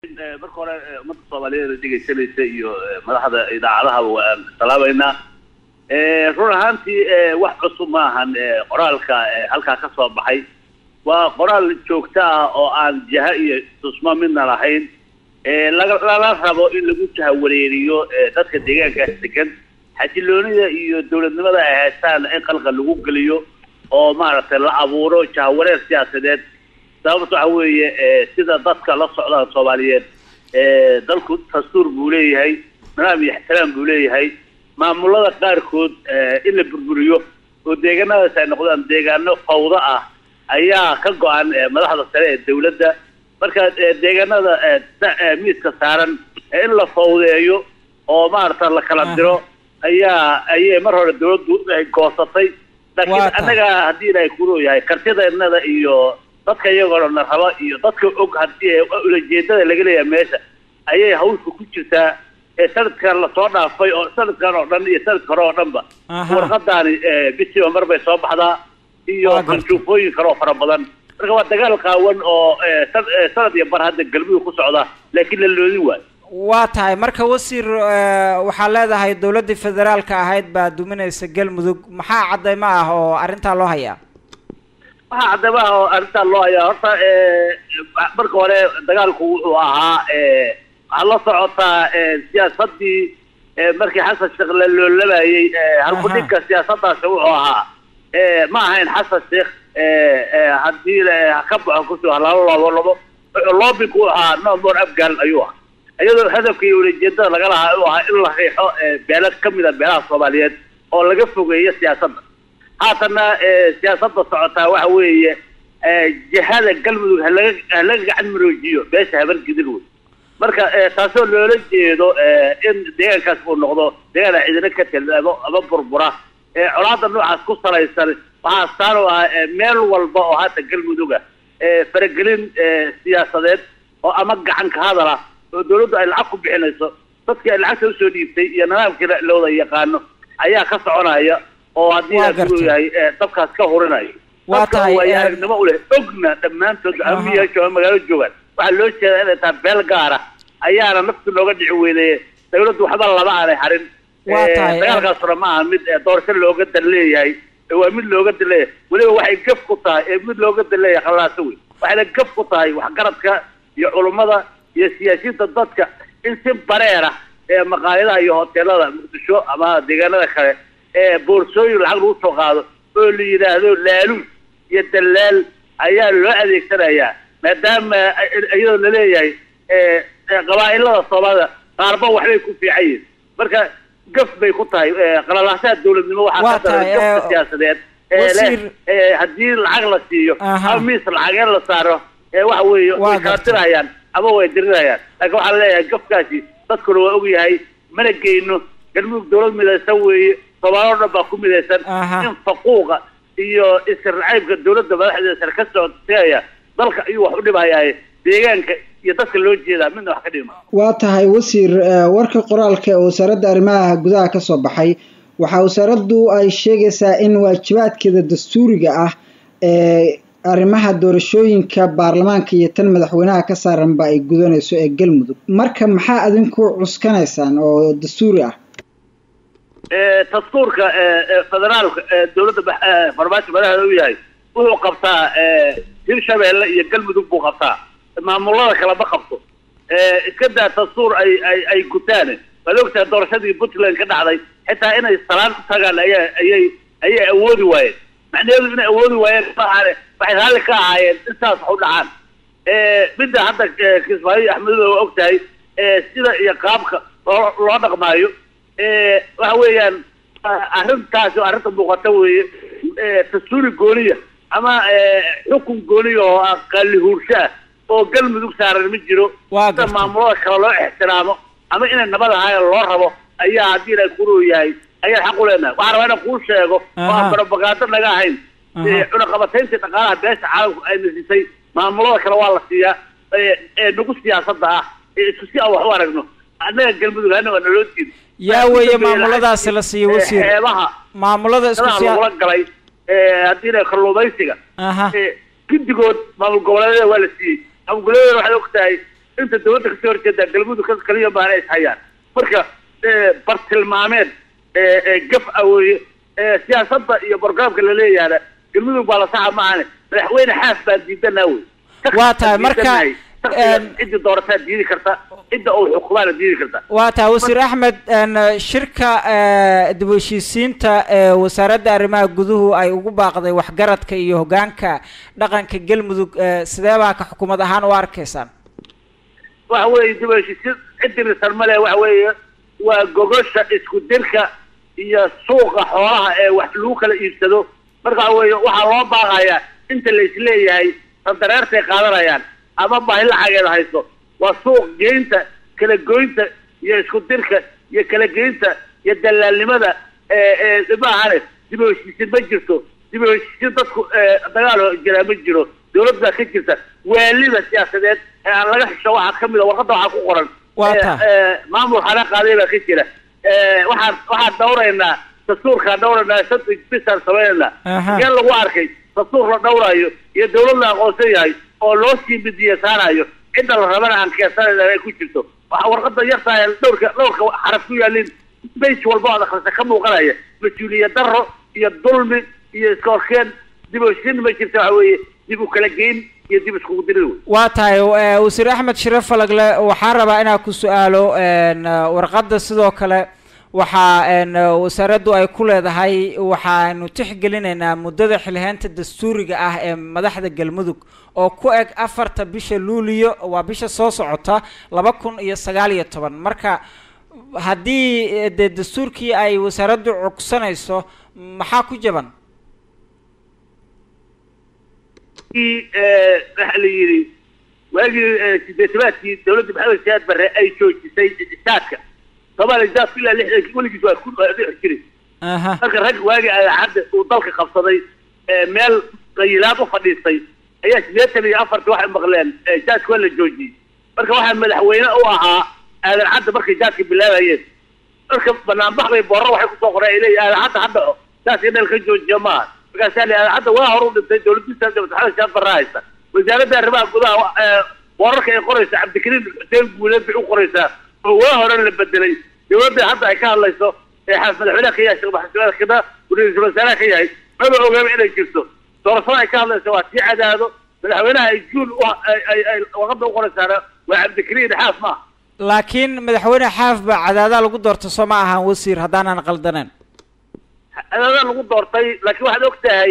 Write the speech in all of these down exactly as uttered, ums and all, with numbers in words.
marka hore ummadda Soomaaliyeed dhegeysanaysa iyo madaxda idaacadaha waan salaamayna ee run ahaantii wax cusub ma ahan qoraalka halka ka soo baxay waa qoraal joogto ah oo aan jaha iyo tusma midna lahayn ee laga rabo in lagu tahawareeriyo dadka deegaanka degan xasiloonida iyo dawladnimada ay haystaan in qalqa lagu galiyo oo maaragtay la abuuro jahawareer siyaasadeed sababtoo ah weeye sida dadka la socda Soomaaliyeed ee dalku dastuur buu leeyahay nidaam iyo ixtiraam buu leeyahay maamulada qaarkood in la burburiyo oo deegaanada ay noqdaan deegaano fawda ah ayaa ka go'an madaxda sare ee dawladda marka deegaanada miiska saaran in la fawdeeyo oo maarta la kala diro ayaa ayay mar hore dawladdu ay goosatay laakiin anaga hadii ay ku rooyahay kartideennada iyo dadka iyagoo la raba iyo dadka og hadii ujeedada laga leeyahay meesha ayay hawsku ku jirtaa ee sanadkan la soo dhaafay oo sanadkan oo dhan iyo sanadka hore oo dhanba warqadaani bishii mar bay soo baxdaa iyo qanjufooyin kale oo fara badan marka waa dagaal qaawan oo sanad iyo bar hadda galmudug ku socda laakiin la loodi waay waa tahay marka wasiir waxaa leedahay dawladda federaalka ahayd baa duminaysa galmudug maxaa cadeymo ah oo arrintaa loo hayaa waxaa cadeymo ah oo arrintaa loo hayaa horta marka hore dagaalku wuxuu ahaa waxaa la socotaa siyaasadii markii xasan sheekh la loolabayay halku dhinka siyaasadaasi wuxuu ahaa ma ahayn xasan sheekh haddii ka baxo kusoo halalo labo labo loobinku ahaa no more afgaal ayuu ah iyadoo hadafka iyo ujeedada laga lahaa uu ahaa in la riixo beelo kamid ah beelaha Soomaaliyeed oo laga fogeeyo siyaasadda haatana siyaasadda socotaa waxa weeye jihada galmudug laga gacan maroojiyo beesha habar gidil wey marka taasoo loola jeedo in deegaankaas uu noqdo deegaan ciidana ka talado ama burbura colaadda noocaas ku salaysan waxaa saan u ah meel walba oo hadda galmuduga faragelin siyaasadeed oo ama gacan ka hadala oo dawladdu ay lacag ku bixinayso dadkii ay lacagta usoo dhiibtay iyo nidaamkii looda yaqaano ayaa ka soconaya oo haddii uu yahay dabkaas ka hurinaya waa tahay aragnimo u leh ogna dhammaantood amiya jooga magaalo joogaan waxaa loo jeedaa inay tahay beel gaara ayaana naftu looga dhici weydayay dawladdu waxba laba aanay harin dagaalkaasuna ma aha mid doorasho looga dan leeyahay waa mid looga dan leeyahay weliba waxay gaf ku tahay mid looga dan leeyahay khalaasa wey waxayna gaf ku tahay waxgaradka iyo culummada iyo siyaasiyiinta dadka in si bareera ee maqaayadaha iyo hoteelada muqdisho ama deegaanada kale ee boorsooyin lacag lagu soo qaado oo la yidhaahdo laaluus iyo dalaal ayaa loo adeegsanayaa maadaama iyadoo la leeyahay qabaa'ilada Soomaalida qaarba waxbay ku fiican yihiin marka gaf bay ku tahay qalalaasaha dawladnimo waxaa ka tahay gafka siyaasadeed ee haddii lacag la siiyo ama miis lacageen la saaro waxa weeye way kala dirayaan ama way dirinayaan laakiin waxaa leeyahay gafkaasi dadkuna waa og yahay mana geyno galmudug dawlad midaysan weeye Soomaaliya dhan baa ku midaysan in faquuqa iyo israaciibka dawladda madaxdeeda sare ka soo tagaya dalka ayuu wax u dhibayaa deegaanka iyo dadka loo jeedaa midna wax ka dhima waa tahay wasiir warka qoraalka ee wasaaradda arrimaha gudaha ka soo baxay waxa wasaaraddu ay sheegaysaa in waajibaadkeeda dastuuriga ah ee arrimaha doorashooyinka baarlamaanka iyo tan madaxweynaha ka saaranba ay gudanayso ee galmudug marka maxaa adinku cuskanaysaan oo dastuuri ah dastuurka federaalka dawladda farmaajo madaxda uu yahay wuxuu qabtaa hirshabeelle iyo galmudug buu qabtaa maamulada kale ma qabto iska daa dastuur ay ay ay gutaan waad ogtahay doorashadii Puntland ka dhacday xitaa inay salaan u tagaan ayay ayay ayay awoodi waayeen macnaheedu inay awoodi waayeen maahan waxay hal ka ahaayeen intaas wax u dhacaan midda hadda Kismaayo Axmed oo ogtahay sida iyo qaabka loo dhaqmaayo waxa weeyaan arrintaas arrinta muuqata weeye dastuuri gooniya ama xukun gooniya oo aqalli huursha oo galmudug saaran ma jiro sida maamulada kale loo ixtiraamo ama inay nabad ahaayeen loo rabo ayaa haddii ay ku rooyahay ayaa xaq u leenahay waxaan rabaa inaan kuu sheego waa propaganda naga ahayn cunaqabatayntii dhaqaalaha beesha caalamku ay nasisay maamulada kale waa la siiyaa ee nagu siyaasadda ah isku si aan wax u aragno annaga galmudug hana waa naloo diiday yaa weeye maamuladaasi la siiyo wasiir xeebaha maamulada isku siyaasada la galay haddii ay kalluumaysiga gidigood maamul goboleedyada waa la siiyey maamul goboleedyada waxay ogtahay inta dawladda kasoo horjeeda galmudug kaliya baan ay hayaan marka bartilmaameed gaf awooye siyaasadda iyo barnaamijka la leeyahay galmudug baa la saxa maahane madaxweyne xaaf baa diidanaa wey waa tahay marka cidda doorataa diidi karta cidda uu xukumaana diidi karta waa tahay wasiir axmed shirka dib u heshiisiinta wasaaradda arrimaha guduhu ay ugu baaqday waxgaradka iyo hogaanka dhaqanka galmudug sidee baa ka xukuumad ahaan u arkaysaan waxa weeye dib u heshiisiin cidirisan male waxa weeye waa gogosha isku dirka iyo suuqa xoolaha ee wax lagu kala iibsado marka waxa weeye waxaa loo baaqayaa inta la isleeyahay sandareertay qaadanayaan ama baahi lacageeda hayso waa suuq geynta kala goynta iyo isku dirka iyo kala geynta iyo dalaalnimada maahane dib u heshiisiin ma jirto dib u heshiisiin dadku dagaal jiraa ma jiro dawlad baa ka jirta waalida siyaasadeed ee aan laga xisho waxaa kamid a warqadda waxaa ku qoran maamul xanaa qaaday baa ka jira waxaan waxaan dhawraynaa dastuurkaan dhawraynaa santa bisaan samaynaynaa igeen lagu arkay dastuur la dhawraayo iyo dawlad la aqoonsan yahay oo loo sii midiya saarayo cidda la rabana aan keensanayna ay ku jirto waxa warqadda yartahay dhowrka dhowrka xaraf ku yaalin beyj walba oo akhrisa ka muuqanaya mas-uuliyad darro iyo dulmi iyo iska horkeen dib u heshiin ma jirta waxa weeye dib u kala geyn iyo dib iskugu dirid wey waa tahay wasiir axmed shire falagle waxaan rabaa inaan ku su-aalo warqadda sidoo kale waxaa wasaaraddu ay ku leedahay waxaanu tixgelinaynaa muddada xilhaynta dastuuriga ah ee madaxda galmudug oo ku eg afarta bisha luuliyo waa bisha soo socota laba kun iyo sagaal iyo toban marka haddii dee dastuurkii ay wasaaraddu cugsanayso maxaa ku jaban waxa la yidhi waagii sideetamaadkii dawladda maxamed siyaad barre ay joojisay isaadka soomaaliya daadku ilaa lixdankii weligiis waa ku dhix jiray marka rag waagii adaacadda uu dalka qabsaday meel qayilaad u fadhiistay ayaa sideetan iyo afartii waxay maqleen jaadka waa la joojiyey marka waxaa madaxweyne u ahaa aadan cadda markay jaadka bilaabayeen marka banaanbax bay boorro waxay kusoo qoreen ay leeyihin aadan cadda ha dhaco saas in dhal ka joojiya maaha markaasaa le aadan cadda waa hor u dhintay dawladdiisa maxamed siyaad barre haysta wasaaradda arrimaha gudaha boorarka ay qoraysa cabdikariim xuseen guuleed bay u qoraysaa oo waa hore la bedelay dawladda hadda ay ka hadlayso ee xaaf madaxweynaha ka yahay sheekh maxamed khida ra-iisul wasaaraha ka yahay maba ogaaba inay jirto doorashada ay ka hadlayso waa sii cadaado madaxweynaha ay juul ay ay warqadda u qoraysaana waa cabdikariim xaaf maaha laakiin madaxweyne xaaf baa cadaadaha lagu doorta soo ma ahaan wasiir haddaanan qaldaneen cadaadaha lagu doortay laakiin waxaad og tahay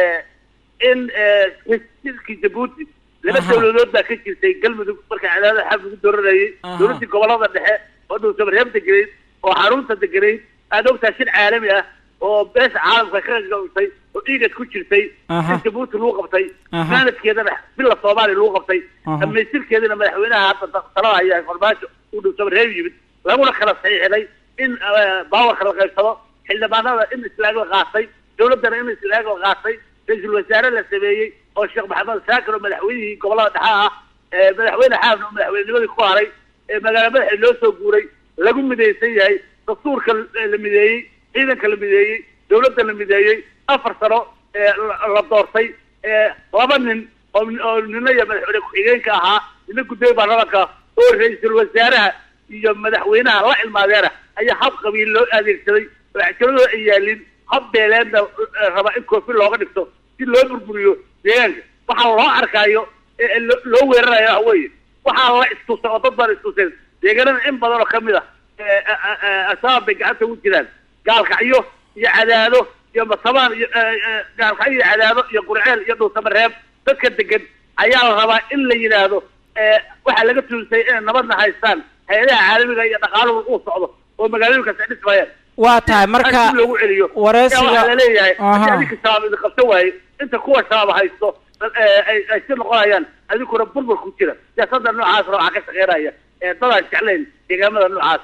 in xisbkii jabuuti laba dawladood baa ka jirtay galmudug marka cadaadaha xaaf lagu dooranayay dawladdii gobolada dhexe oo dhuusamareeb deganayd oo xarunta deganayd aad ogtahay shir caalami ah oo beesha caalamka ka gausay oo igad ku jirtay in jabuuti lagu qabtay sanadkeedana bila soomaaliya lagu qabtay dhamaystirkeedana madaxweynaha hadda talada ayaa farmaajo uu dhuusamareeb yimid laguna kala saxiixinay in baawarka la qaybsado xildhibaanada in islaag la qaatay dawladdana in islaag la qaatay ra-iisul wasaare la sameeyey oo sheekh maxamed saakir oo madaxweynihii gobolada dhexe ah madaxweyne xaafna oo madaxweynenimadii ku haray magaala madaxii loo soo guuray lagu midaysan yahay dastuurka la mideeyey ciidanka la mideeyey dawladda la mideeyey afar sano la doortay laba nin oo nina iyo madaxweyne ku-xigeenka ahaa nina guddoomiye baarlamaanka oo ra-iisul wasaaraha iyo madaxweynaha la cilmaadeena ayaa hab qabiil loo adeegsaday oo axjaradooda ay yaalin hab beeleedna raba in koofi looga dhigto si loo burburiyo deegaanka waxaa loo arkaayo loo weerarayo waxa weeye waxaa la istusay oo dad baan istuseen deegaanada in badan oo kamid ah ashabaab bay gacanta ugu jiraan gaalkacyo iyo cadaado iyo masabaan iyo gaalkacyo iyo cadaado iyo qurceel iyo dhuusamareeb dadka degan ayaa la rabaa in la yidhaahdo waxaa laga tuulisay inay nabadna haystaan hay-adaha caalamiga iyo dhaqaaluhu uu socdo oo magaalooyinkaas ay dhismayaan waa tahay marka loogu celiyo wareysiga waxaa laleeyahay haddii adinka shabaab idin qabta waaye inta kuwa shabaab haysto ay ay si noqonayaan adinkuna burbur ku jira siyaasadda noocaasna waxaa ka shaqeynaya dadaan jeclayn deegaamada noocaas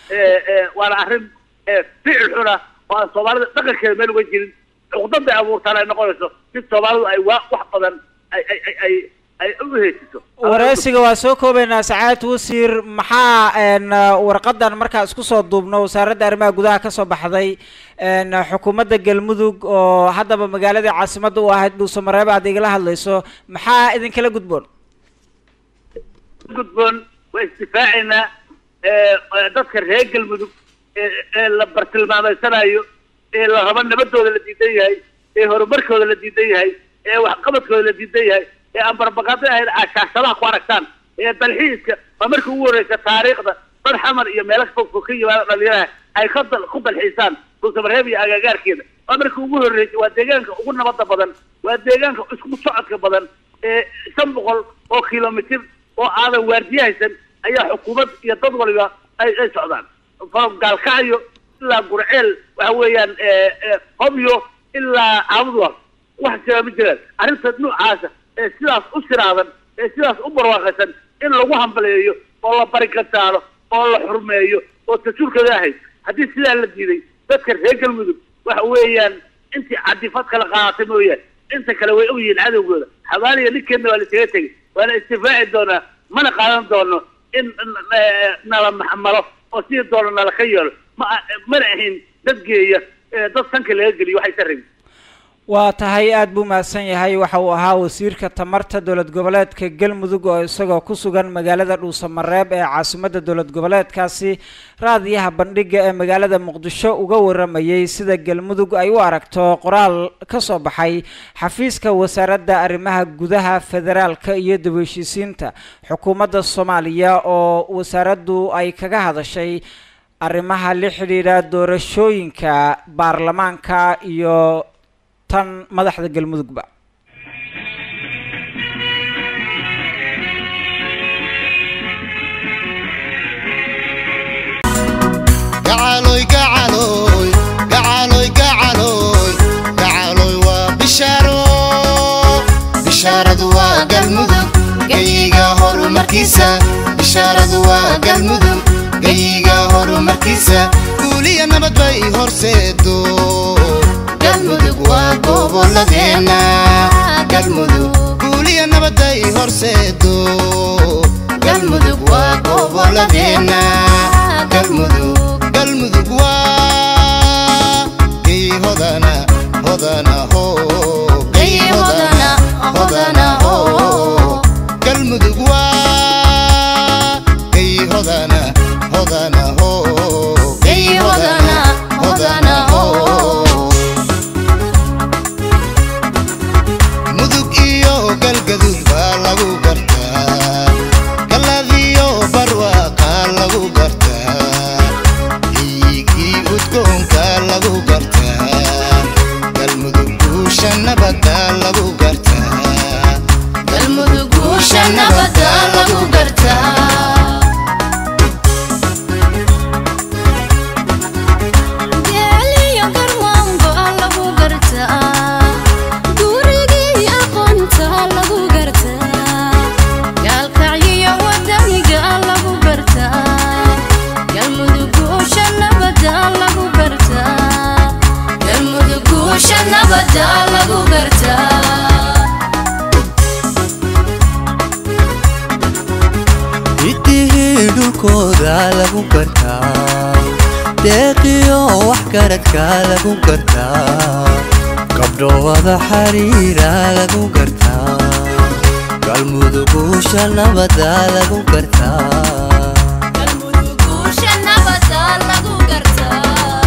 waana arrin ficil xuna oo aan soomaalida dhaqankeeda meel uga jirin cuqdada ay abuurtaan ay noqonayso si soomaalidu ay waa wax badan ay ay ay ay ay u heysiso wareysiga waa soo koobaynaa sacaad wasiir maxaa warqadan markaa isku soo duubno wasaaradda arrimaha gudaha kasoo baxday xukuumadda galmudug oo haddaba magaaladii caasimadda u ahayd dhuusamareeb aad igala hadlayso maxaa idinkala gudboon gudboon واستفاعنا dadka reer galmudug ee la bartilmaameysanayo ee la rabo nabadooda la diidan yahay ee horumarkooda la diidan yahay ee waxqabadkooda la diidan yahay ee aan barbaqaada ahayn aashaashadaha ku aragtaan ee dalxiiska waa markii ugu horeysa taariikhda dad xamar iyo meelo fog ka yimaada dhalinyaraha ay ka dal ku dalxiisaan Dhuusamareeb iyo agagaarkeeda waa markii ugu horreysay waa deegaanka ugu nabadda badan waa deegaanka isku socodka badan ee shan boqol oo kiiloomitir oo aadan waardiyaysan ayaa xukuumad iyo dad waliba ay ay socdaan from Gaalkacyo ilaa Gurceel waxa weeyaan hobyo ilaa Abdul wax sabab jiraan arrinta noocaasa ee sidaas u siraadan ee sidaas u barwaaqaysan in lagu hambaleeyo oo la barikataalo oo la xurmeeyo oo tasuulkada ahay haddii sidaa la diiday dadka reer galmudug waxa weeyaan intii cadifad kala qaadatay mooyaan inta kale way og yihiin cadowgooda xabaaliya ninkeedna waa la isaga tegay waana istifaaci doonaa mana qaadan doono in nala maxamalo oo sidii doono nala ka yeelo ma mana ahin dad geeya dad sanka laga geliyo waxay sarreyn waa tahay aad buu mahadsan yahay waxa uu ahaa wasiirka tamarta dowlad goboleedka galmudug oo isagoo ku sugan magaalada Dhuusamareeb ee caasimadda dowlad goboleedkaasi raadiyaha bandhiga ee magaalada Muqdisho uga waramayay sida galmudug ay u aragto qoraal ka soo baxay xafiiska wasaaradda arrimaha gudaha federaalka iyo dib-u-heshiisiinta xukuumadda Soomaaliya oo wasaaraddu ay kaga hadashay arrimaha la xiriira doorashooyinka baarlamaanka iyo tan madaxda galmudug ba gacaloy gacaloy gacaloy gacaloy gacaloy waa bisharo bisharadu waa galmudug gayiga horumarkiisa bisharadu waa galmudug gayiga horumarkiisa guuliya nabad bay horseedo galmudug waa gobolladeena galmudug guuliya nabad bay horseedo galmudug waa gobolladeena galmudug galmudug waa gay hodana hodana ho gay hodana hodana ho galmudug waa gay hodana hodana ho gay hodana hodana ho mudug iyo galgadud baa lagu gartaa galadiyo barwaaqa lagu gartaa lagu gartaa galmudug guusha nabadda lagu gartaa galmudug guusha nabadda lagu gartaa geeliyo garmaanba lagu gartaa gurigii aqoonta lagu gartaa gaalkacyo wadaniga lagu gartaa galmudug guusha nabadda lagu nabadda lagu gartaa idihii dhulkooda lagu gartaa deeqiyo wax garadka lagu gartaa gabdho wada xariira lagu gartaa galmudug guusha nabadda lagu gartaa galmudug guusha nabadda lagu gartaa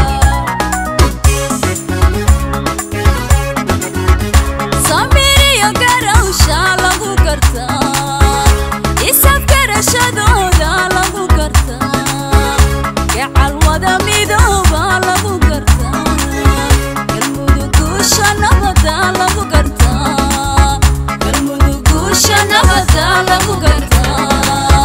shadooda lagu gartaa gacal wada midooba lagu gartaa galmudug guusha nabadda lagu gartaa galmudug guusha nabadda lagu gartaa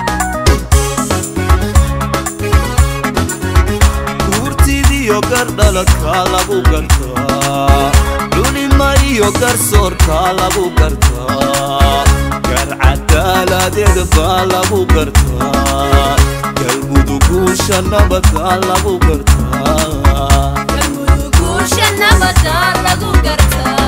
kurtidiyo gardhaladka lagu gartaa dhulima iyo garsoorka lagu gartaa garcadaaladeeda baa lagu gartaa galmudug guusha nabadda lagu gartaa galmudug guusha nabadda lagu gartaa